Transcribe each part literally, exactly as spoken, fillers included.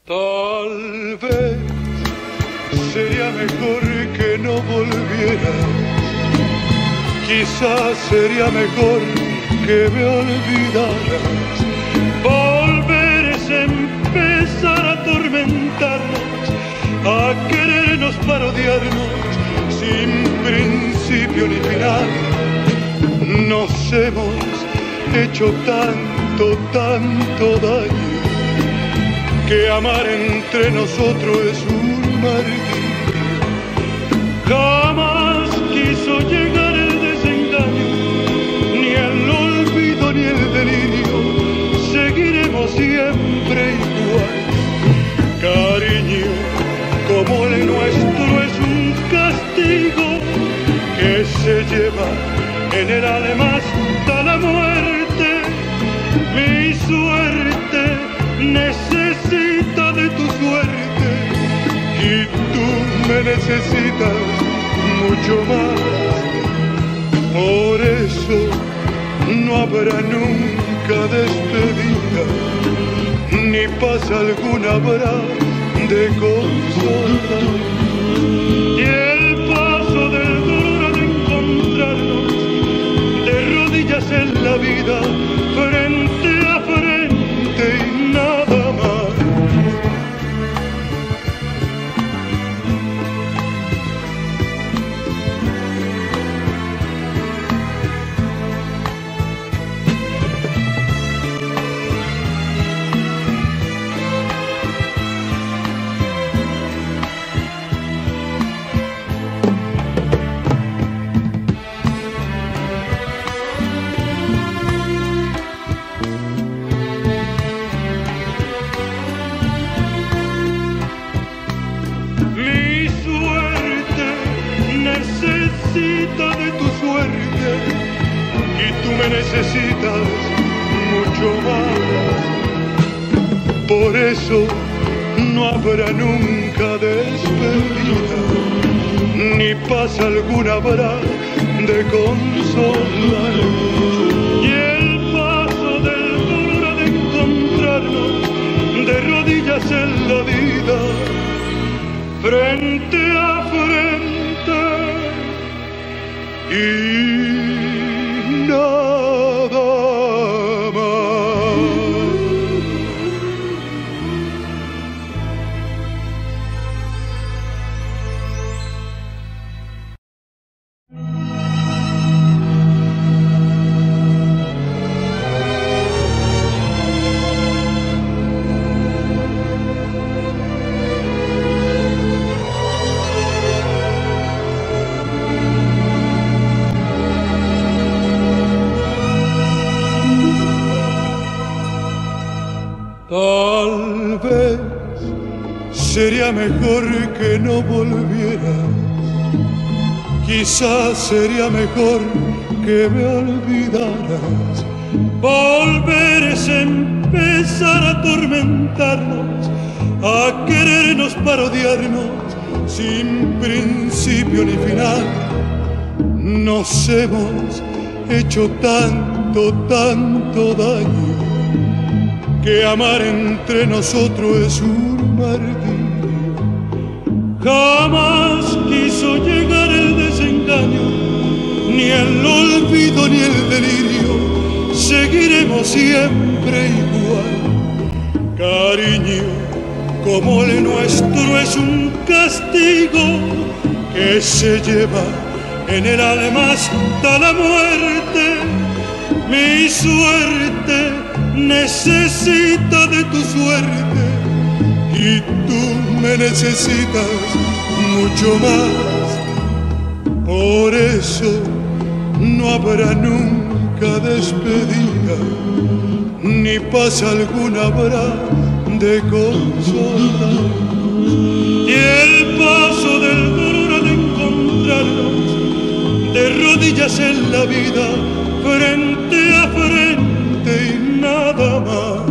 Tal vez sería mejor que no volvieras, quizás sería mejor que me olvidaras. Volver es empezar a atormentarnos, a querernos para odiarnos, sin principio ni final. Nos hemos hecho tanto, tanto daño, que amar entre nosotros es un martirio. Jamás quiso llegar el desengaño, ni el olvido ni el delirio. Seguiremos siempre igual. Cariño como el nuestro es un castigo que se lleva en el alma hasta la muerte. Mi suerte necesita de tu suerte y tú me necesitas mucho más. Por eso no habrá nunca despedida, ni paz alguna habrá de consolar. Y el paso del dolor de encontrarnos de rodillas en la vida, frente a frente y nada más. De tu suerte y tú me necesitas mucho más. Por eso no habrá nunca despedida, ni paz alguna habrá de consolar. Y el paso del dolor de encontrarnos de rodillas en la vida, frente a frente y nada más. Tal vez sería mejor que no volvieras, quizás sería mejor que me olvidaras. Volver es empezar a atormentarnos, a querernos para odiarnos, sin principio ni final. Nos hemos hecho tanto, tanto daño, que amar entre nosotros es un martirio. Jamás quiso llegar el desengaño, ni el olvido ni el delirio. Seguiremos siempre igual. Cariño como el nuestro es un castigo que se lleva en el alma hasta la muerte. Mi suerte necesita de tu suerte y tú me necesitas mucho más. Por eso no habrá nunca despedida, ni paz alguna habrá de consolar. Y el paso del dolor de encontrarnos de rodillas en la vida, frente a frente y nada más.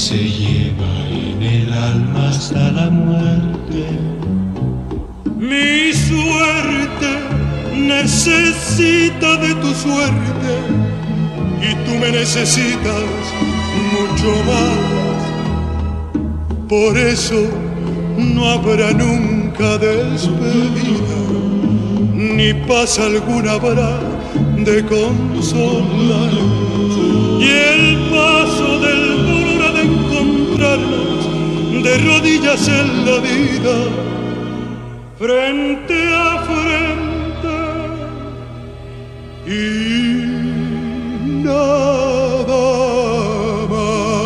se lleva en el alma hasta la muerte. Mi suerte necesita de tu suerte y tú me necesitas mucho más. Por eso no habrá nunca despedida, ni paz alguna habrá de consolar. Y el paso del dolor ha de encontrarnos de rodillas en la vida, frente a frente, y nada más.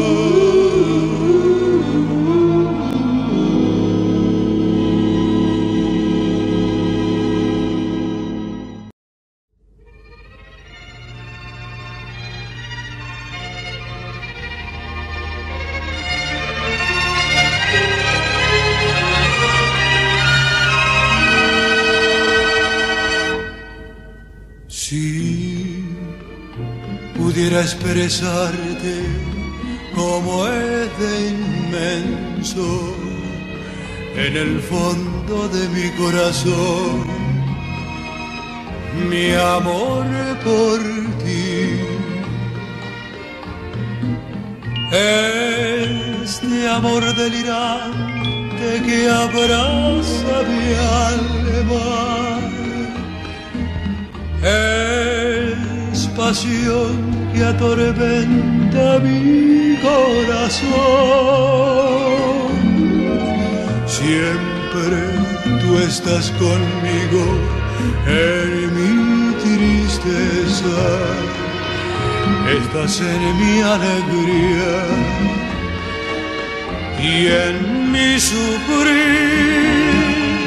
Si pudiera expresarte como es de inmenso en el fondo de mi corazón, mi amor por ti, este amor delirante que abraza mi alma, es pasión que atormenta mi corazón. Siempre tú estás conmigo en mi tristeza, estás en mi alegría y en mi sufrir,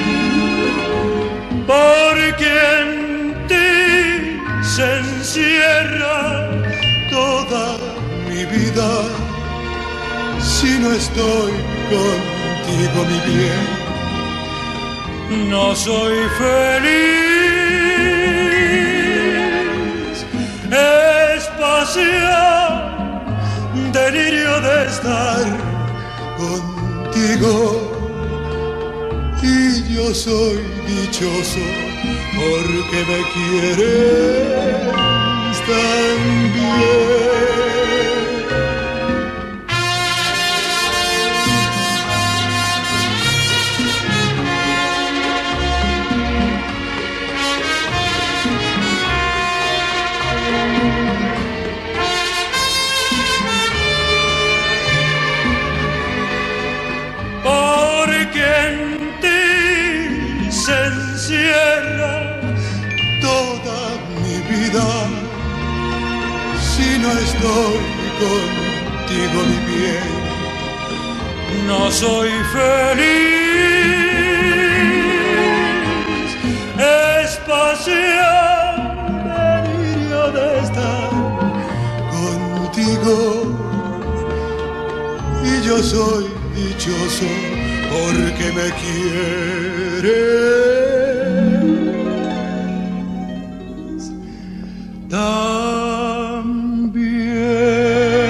porque en se encierra toda mi vida. Si no estoy contigo, mi bien, no soy feliz. Es pasión, delirio de estar contigo, y yo soy dichoso porque me quieres tan bien. Porque en ti se encierra toda mi vida. Si no estoy contigo, mi bien, no soy feliz. Es pasión, delirio de estar contigo, y yo soy dichoso porque me quieres tan bien.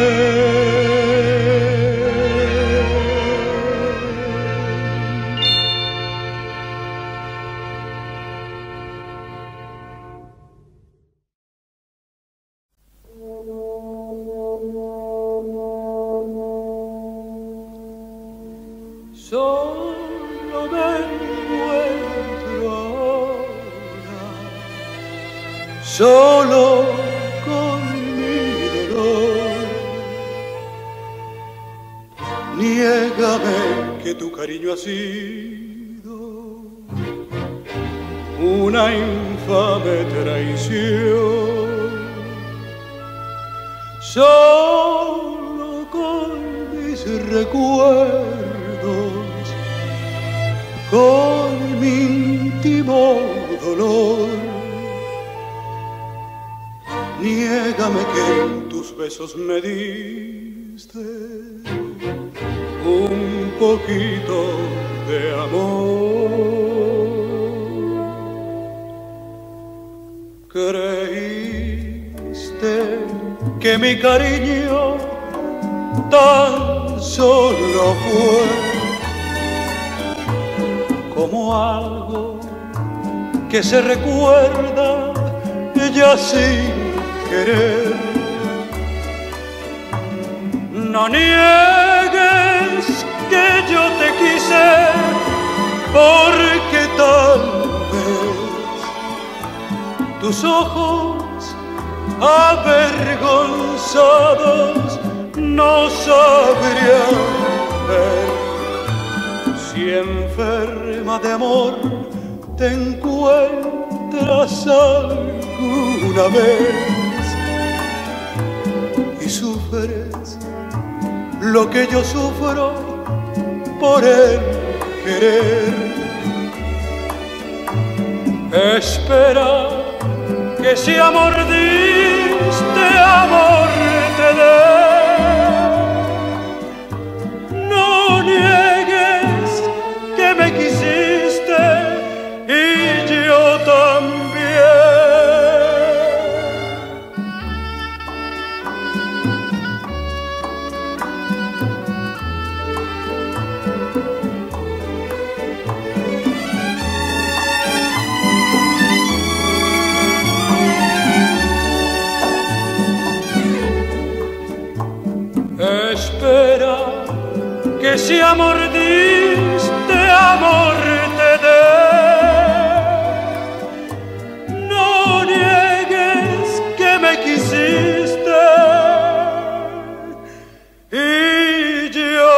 Solo me encuentro ahora, solo con mi dolor. Niégame que tu cariño ha sido una infame traición. Solo con mis recuerdos, con mi íntimo dolor, niégame que en tus besos me diste un poquito de amor. Creíste que mi cariño tan solo fue como algo que se recuerda ya sin querer. No niegues que yo te quise, porque tal vez tus ojos avergonzados no sabrían ver. Si enferma de amor te encuentras alguna vez y sufres lo que yo sufro por el querer, espera que si amor diste, amor te dé. No niegues que me quisiste y yo también. Espera que si amor diste, amor te dé. No niegues que me quisiste y yo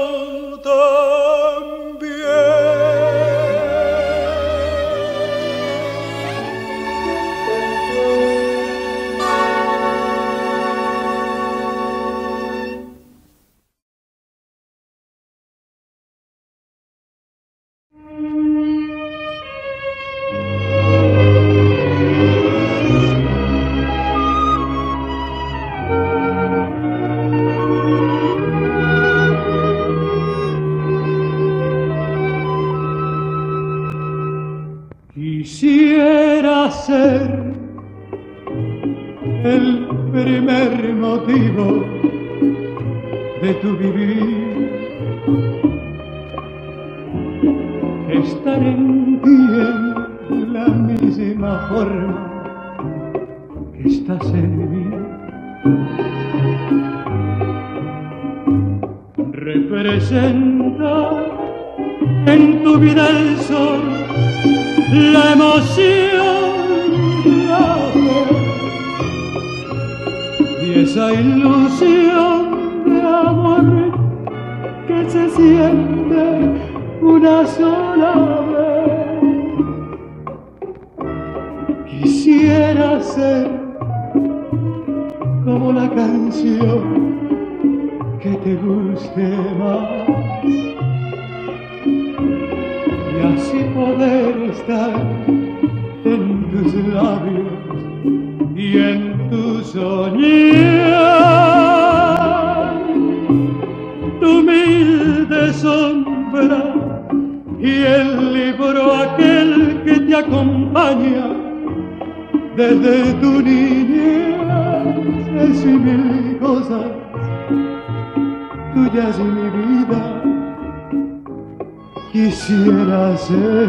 quisiera ser el primer motivo de tu vivir, estar en ti en la misma forma que estás en mí, representar en tu vida el sol, la emoción, la fe y esa ilusión de amor que se siente una sola vez. Quisiera ser como la canción que te guste más y así poder estar en tus labios y en tu soñar, tu humilde sombra y el libro aquel que te acompaña desde tu niñez y mil cosas tuyas y mi vida quisiera ser.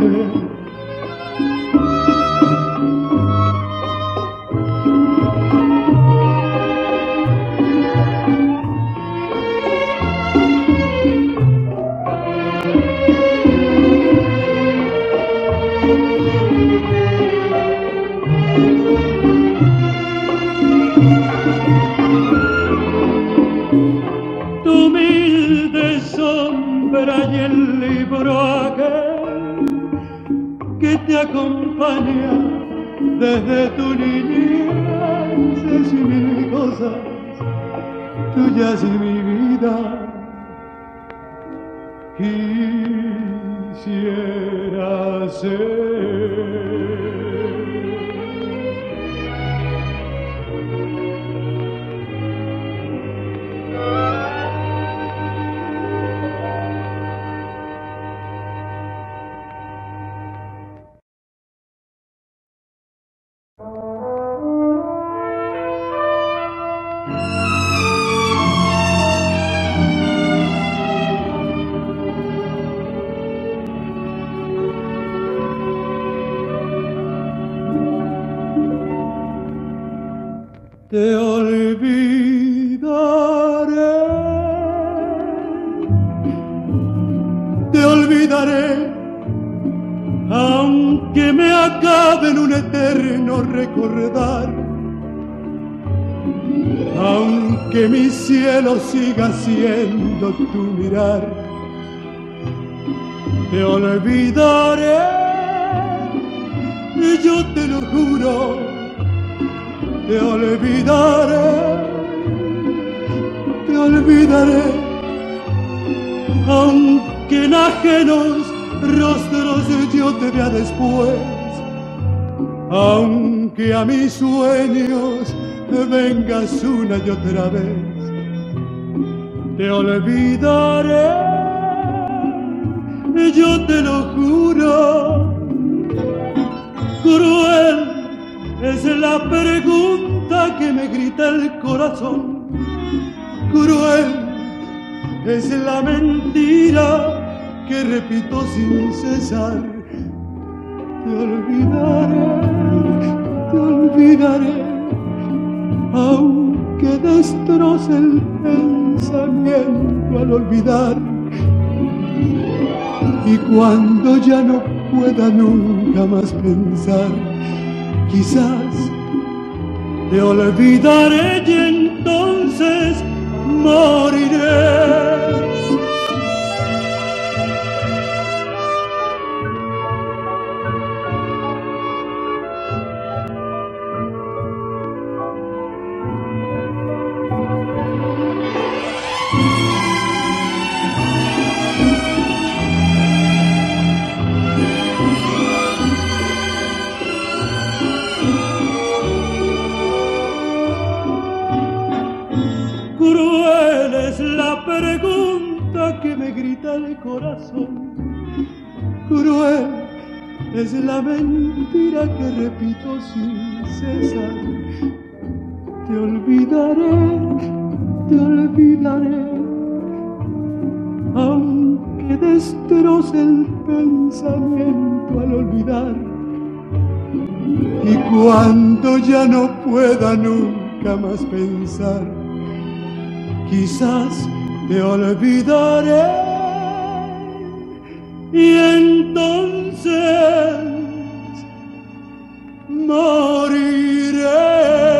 Tu humilde sombra y el libro aquel que te acompaña desde tu niñez y mil cosas tuyas y mi vida quisiera ser. te olvidaré, te olvidaré, aunque me acabe en un eterno recordar, aunque mi cielo siga siendo tu mirar, te olvidaré, y yo te lo juro, te olvidaré, te olvidaré, aunque en ajenos rostros yo te vea después, aunque a mis sueños vengas una y otra vez, te olvidaré, yo te lo juro. Cruel es la pregunta que me grita el corazón, cruel es la mentira que repito sin cesar. Te olvidaré, te olvidaré, aunque destroce el pensamiento al olvidar. Y cuando ya no pueda nunca más pensar, quizás te olvidaré y entonces moriré. Pregunta que me grita el corazón, cruel es la mentira que repito sin cesar. Te olvidaré, te olvidaré, aunque destroce el pensamiento al olvidar. Y cuando ya no pueda nunca más pensar, quizás te olvidaré y entonces moriré.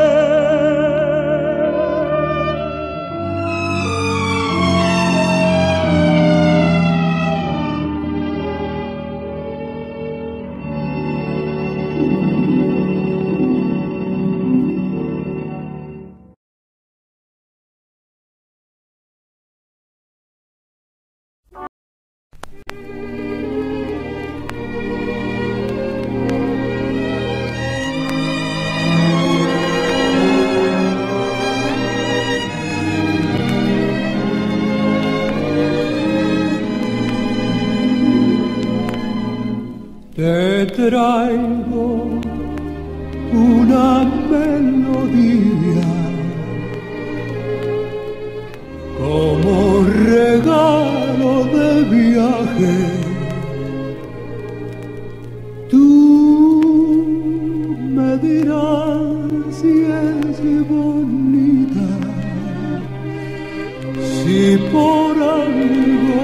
Te traigo una melodía como regalo de viaje. Tú me dirás si es bonita, si por algo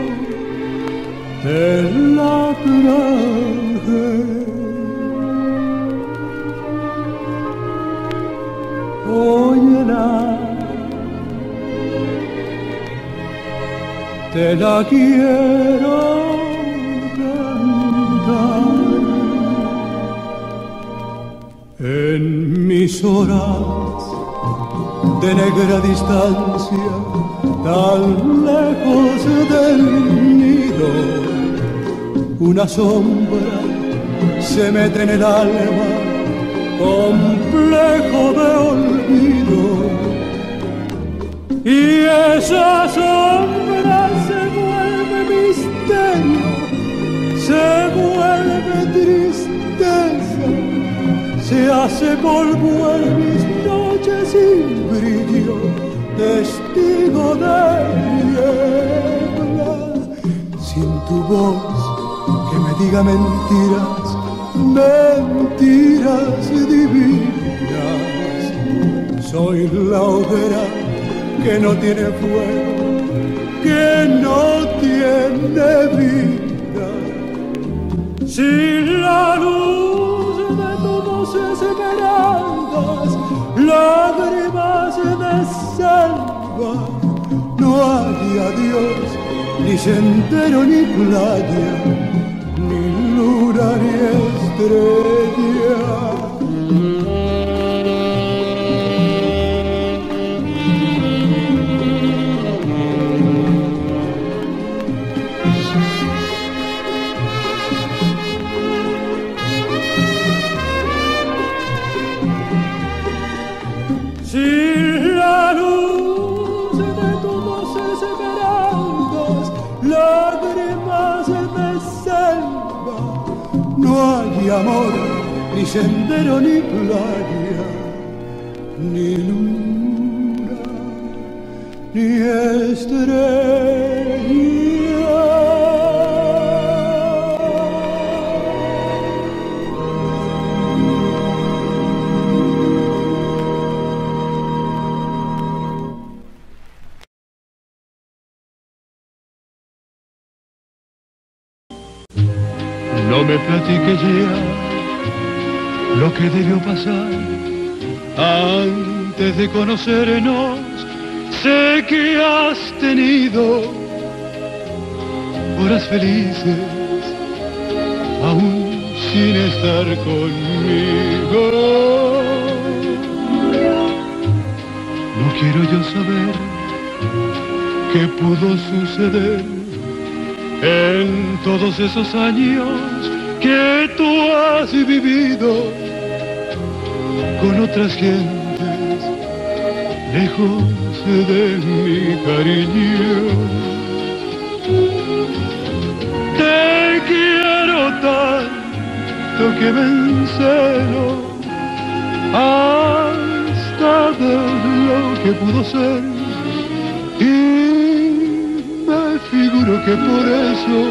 te la traje. Óyela, te la quiero cantar. En mis horas de negra distancia, tan lejos del nido, una sombra se mete en el alma, complejo de olvido, y esa sombra se vuelve misterio, se vuelve tristeza, se hace polvo en mis noches sin brillo, testigo de niebla, sin tu voz que me diga mentiras, mentiras divinas, Soy la hoguera que no tiene fuego, que no tiene vida. Si la luz de tus voces esmeraldas, lágrimas de selva, no hay adiós, ni sendero ni playa, ni luna ni estrella. No hay amor, ni sendero, ni playa, ni luna, ni estrella. No me platiques ya lo que debió pasar antes de conocernos. Sé que has tenido horas felices aún sin estar conmigo. No quiero yo saber qué pudo suceder en todos esos años que tú has vivido con otras gentes, lejos de mi cariño. Te quiero tanto que me encelo hasta ver lo que pudo ser, y me figuro que por eso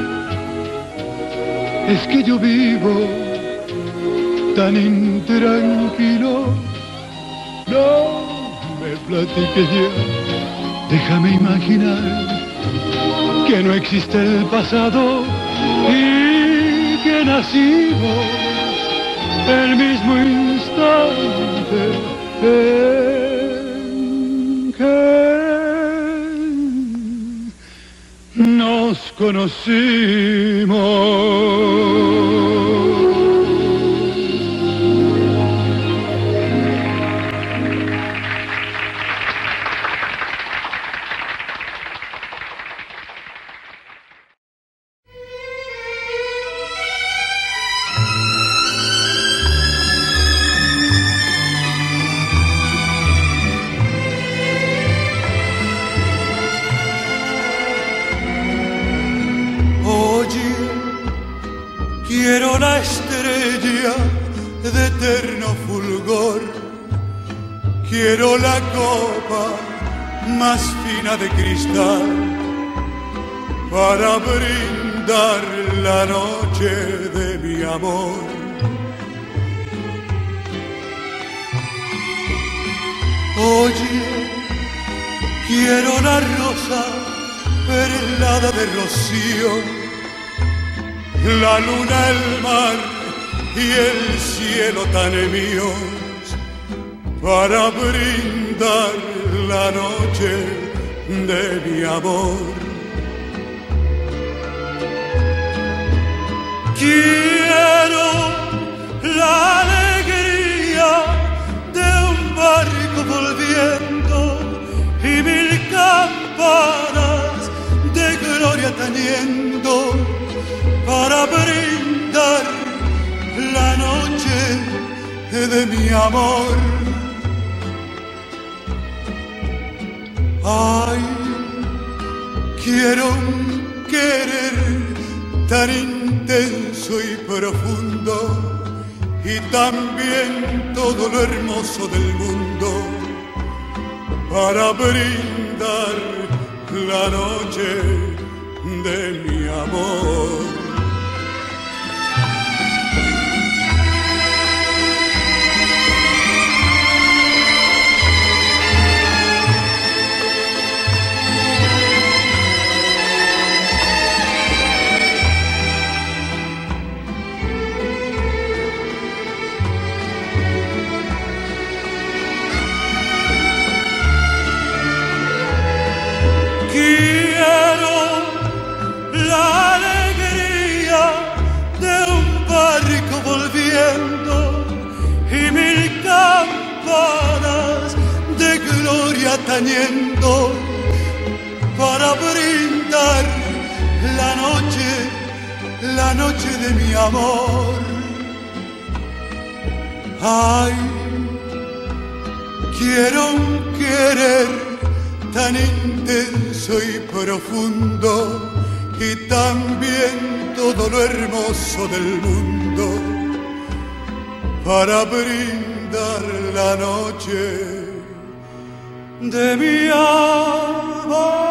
es que yo vivo tan intranquilo. No me platiques ya, déjame imaginar que no existe el pasado y que nacimos el mismo instante en que nos conocimos. Quiero la estrella de eterno fulgor, quiero la copa más fina de cristal para brindar la noche de mi amor. Oye, quiero la rosa perlada de rocío, la luna, el mar y el cielo tan míos, para brindar la noche de mi amor. Quiero la alegría de un barco volviendo y mil campanas de gloria tañendo, para brindar la noche de mi amor. Ay, quiero un querer tan intenso y profundo, y también todo lo hermoso del mundo, para brindar la noche de mi amor. día tañendo para brindar la noche, la noche de mi amor. Ay, quiero un querer tan intenso y profundo, y también todo lo hermoso del mundo, para brindar la noche de mi amor.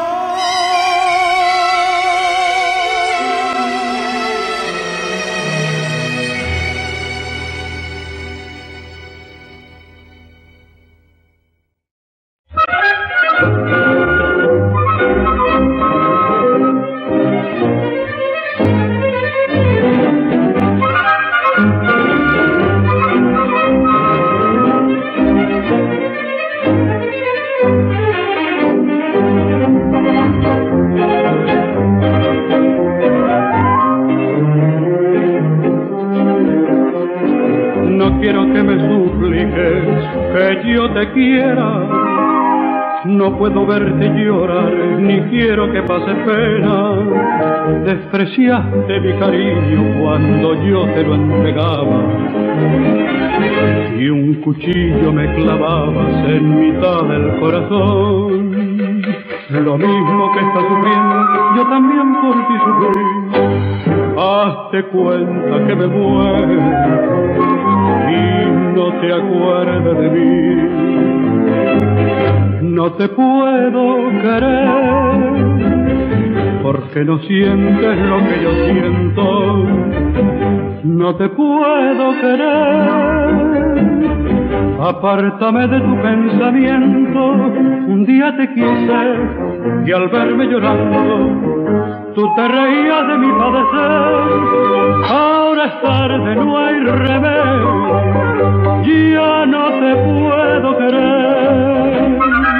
Te quiera, no puedo verte llorar, ni quiero que pase pena. Despreciaste mi cariño cuando yo te lo entregaba, y un cuchillo me clavabas en mitad del corazón. Lo mismo que estás sufriendo, yo también por ti sufrí. Hazte cuenta que me muero y no te acuerdes de mí. No te puedo querer porque no sientes lo que yo siento. No te puedo querer, apártame de tu pensamiento. Un día te quise y al verme llorando tú te reías de mi padecer. Ahora es tarde, no hay remedio, ya no te puedo querer.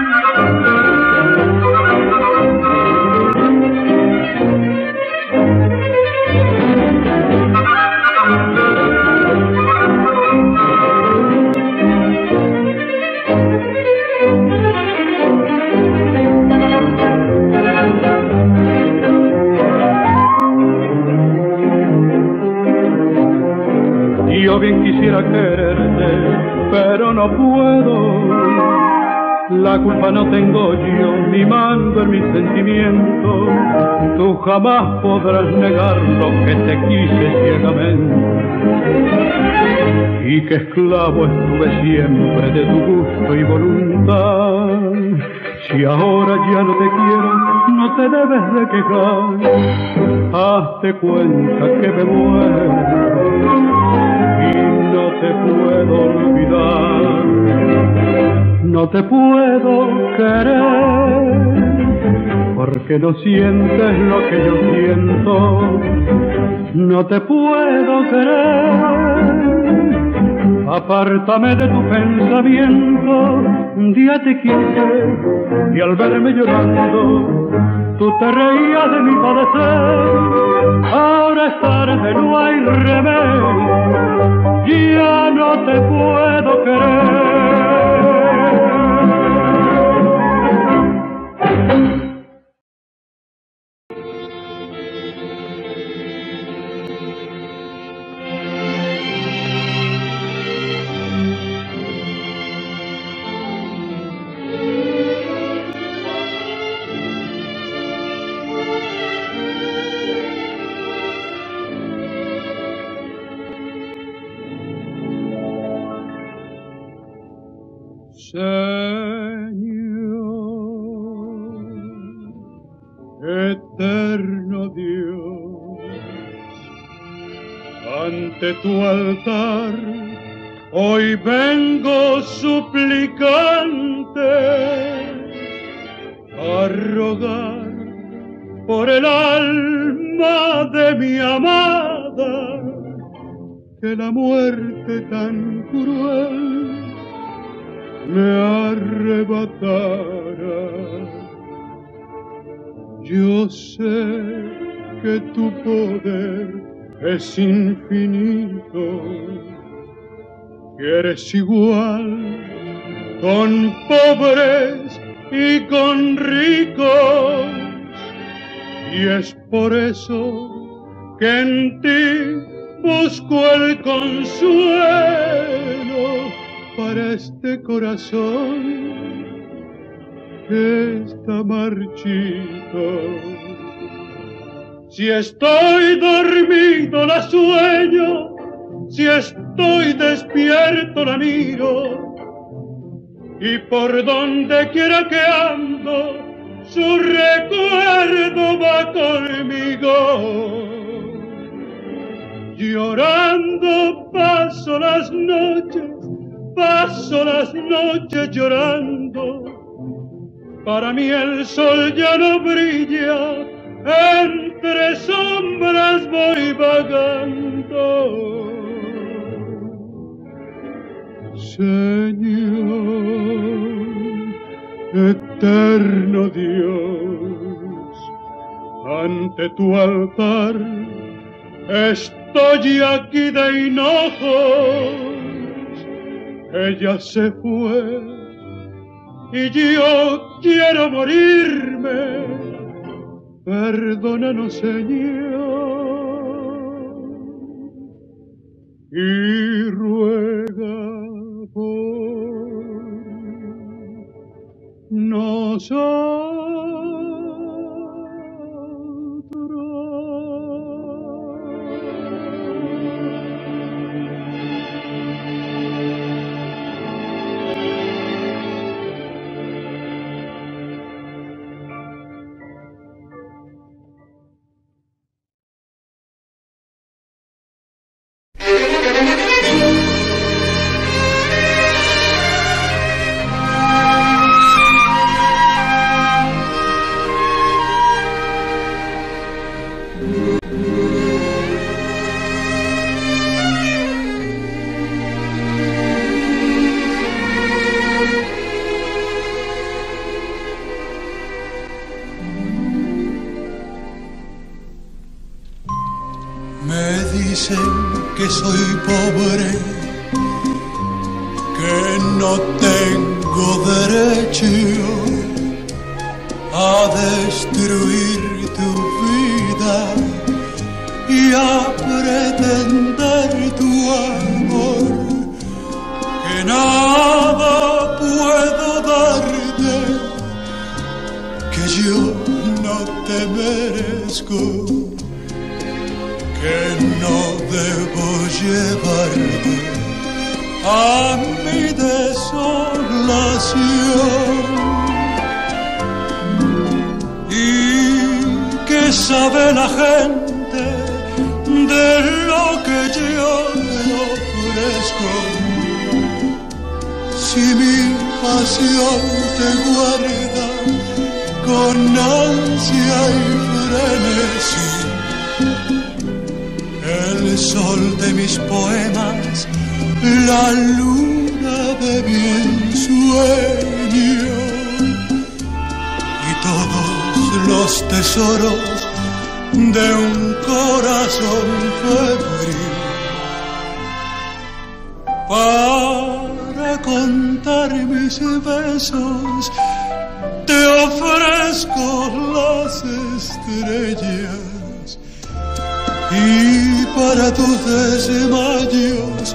Yo bien quisiera quererte, pero no puedo. La culpa no tengo yo, ni mando en mis sentimientos. Tú jamás podrás negar lo que te quise ciegamente, y que esclavo estuve siempre de tu gusto y voluntad. Si ahora ya no te quiero, no te debes de quejar. Hazte cuenta que me muero y no te puedo olvidar. No te puedo querer porque no sientes lo que yo siento. No te puedo querer, apártame de tu pensamiento. Un día te quise y al verme llorando tú te reías de mi padecer. Ahora es tarde, no hay remedio, ya no te puedo querer. Eterno Dios, ante tu altar hoy vengo suplicante a rogar por el alma de mi amada, que la muerte tan cruel me arrebatara. Yo sé que tu poder es infinito, que eres igual con pobres y con ricos, y es por eso que en ti busco el consuelo para este corazón que está marchito. Si estoy dormido la sueño, si estoy despierto la miro, y por donde quiera que ando, su recuerdo va conmigo. Llorando paso las noches, paso las noches llorando. Para mí el sol ya no brilla, entre sombras voy vagando. Señor, eterno Dios, ante tu altar estoy aquí de hinojos. Ella se fue y yo quiero morirme. Perdónanos, Señor, y ruega por nosotros. Que soy pobre, que no tengo derecho a destruir tu vida y a pretender tu amor, que nada puedo darte, que yo no te merezco, que no debo llevarte a mi desolación. ¿Y qué sabe la gente de lo que yo te ofrezco? Si mi pasión te guarda con ansia y frenesí, el sol de mis poemas, la luna de mi ensueño y todos los tesoros de un corazón febril. Para contar mis besos te ofrezco las estrellas, y para tus desmayos,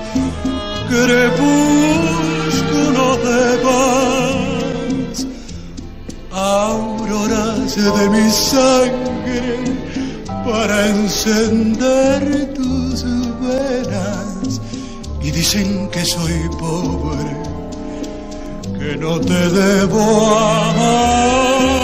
crepúsculo de paz, auroras de mi sangre para encender tus venas. Y dicen que soy pobre, que no te debo amar.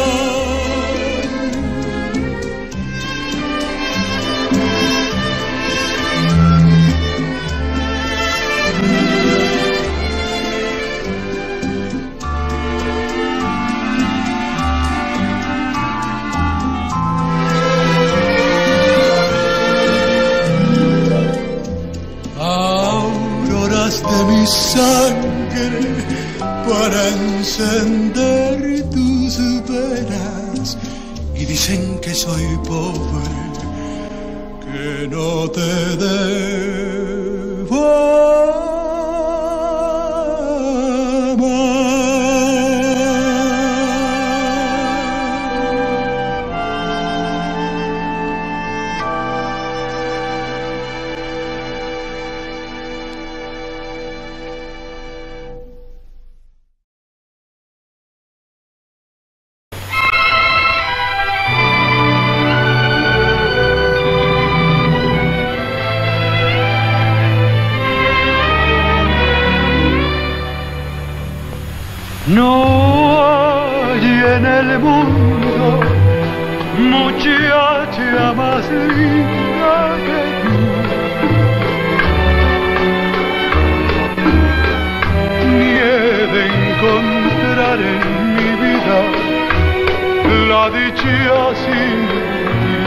De mi sangre para encender tus venas, y dicen que soy pobre, que no te debo amar. No hay en el mundo muchacha más linda que tú. Ni he de encontrar en mi vida la dicha sin ti.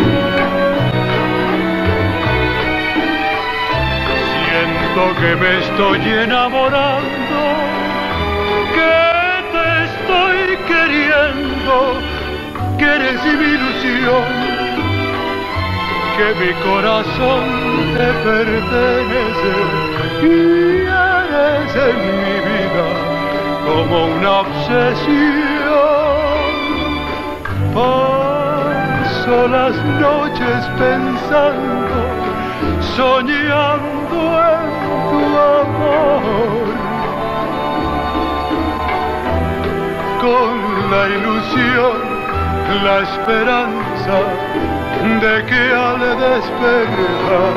Siento que me estoy enamorando, que te estoy queriendo, que eres mi ilusión, que mi corazón te pertenece y eres en mi vida como una obsesión. Paso las noches pensando, soñando en tu amor, con la ilusión, la esperanza de que al despertar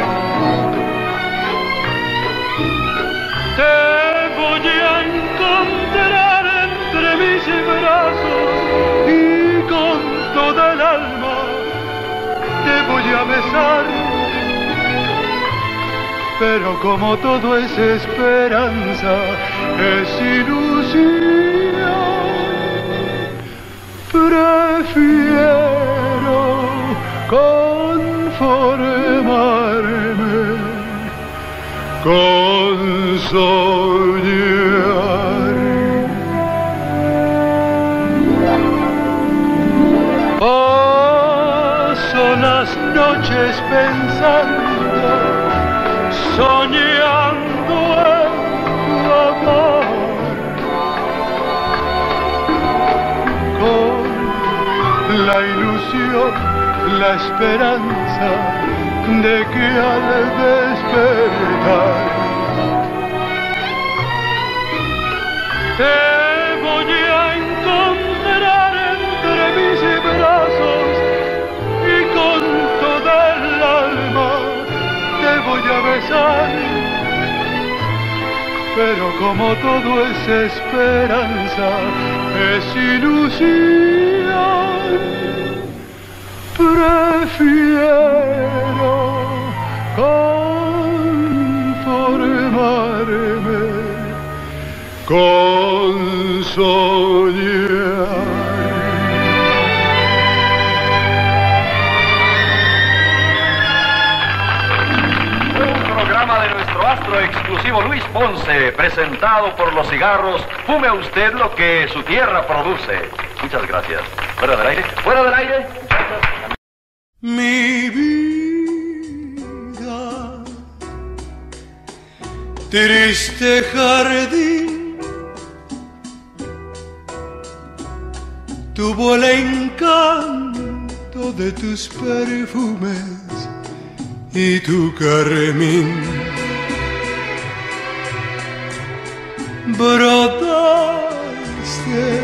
te voy a encontrar entre mis brazos y con toda el alma te voy a besar. Pero como todo es esperanza, es ilusión, prefiero conformarme con soñar. Paso las noches pensando, soñando en tu amor, con la ilusión, la esperanza de que al despertar te voy a encontrar entre mis brazos y con toda el alma te voy a besar. Pero como todo es esperanza, es ilusión, prefiero conformarme con soñar. De nuestro astro exclusivo Luis Ponce, presentado por los cigarros Fume Usted lo que su tierra produce. Muchas gracias. ¿Fuera del aire? ¿Fuera del aire? Mi vida, triste jardín, tuvo el encanto de tus perfumes y tu carmín. Brotaste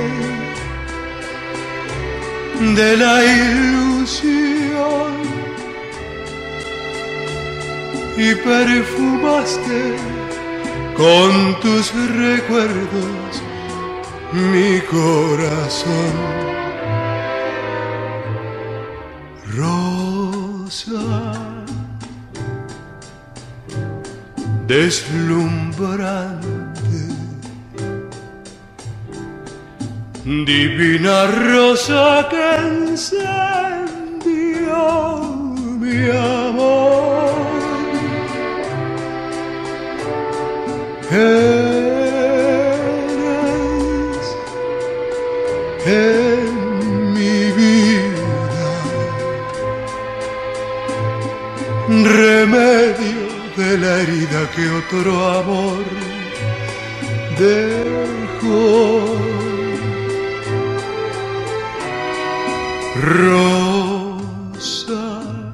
de la ilusión y perfumaste con tus recuerdos mi corazón. Rosa deslumbrante, divina rosa que encendió mi amor. Eres en mi vida remedio de la herida que otro amor dejó. Rosa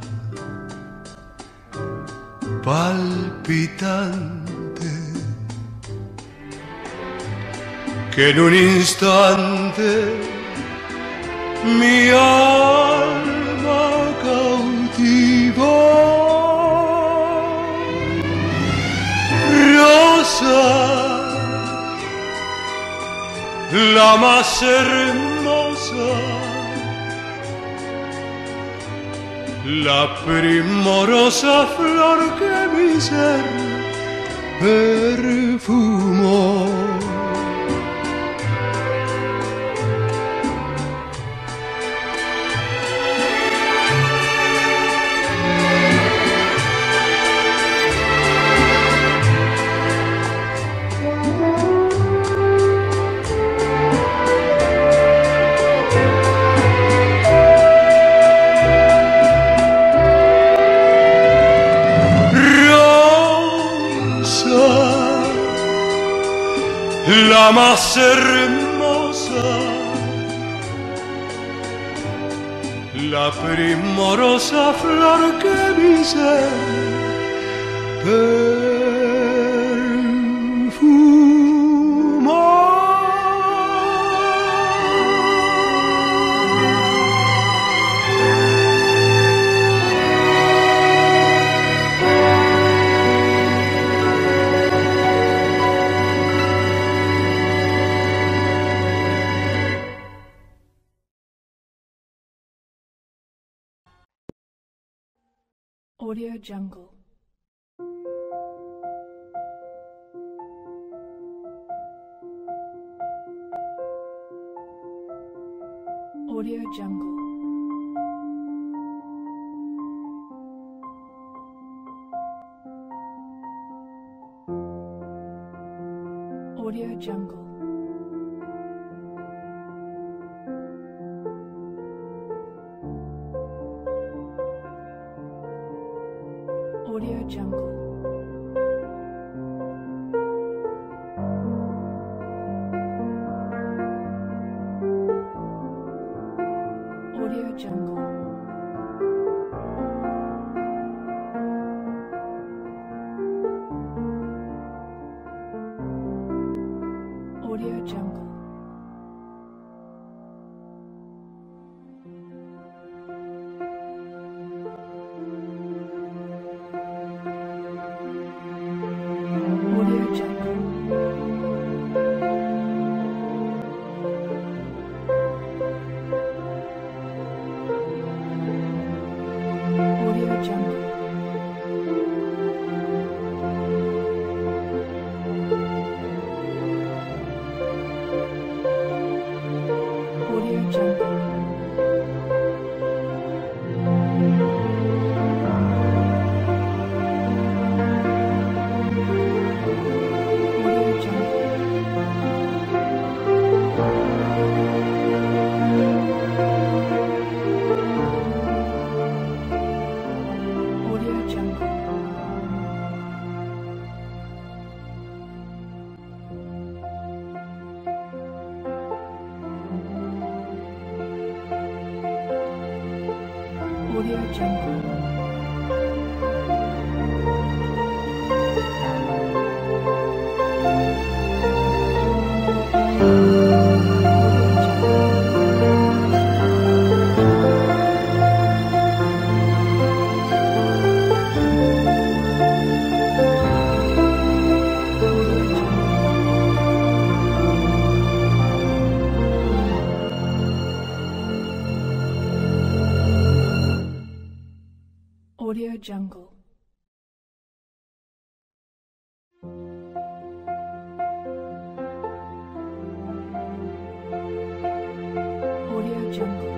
palpitante que en un instante mi alma cautivó. Rosa la más hermosa, la primorosa flor que mi ser perfumó. La más hermosa, la primorosa flor que mi ser perfumó. Audio Jungle. Audio Jungle. Audio Jungle. Audio Jungle. Audio Jungle. Audio Jungle. Audio Jungle. Audio Jungle. Audio Jungle.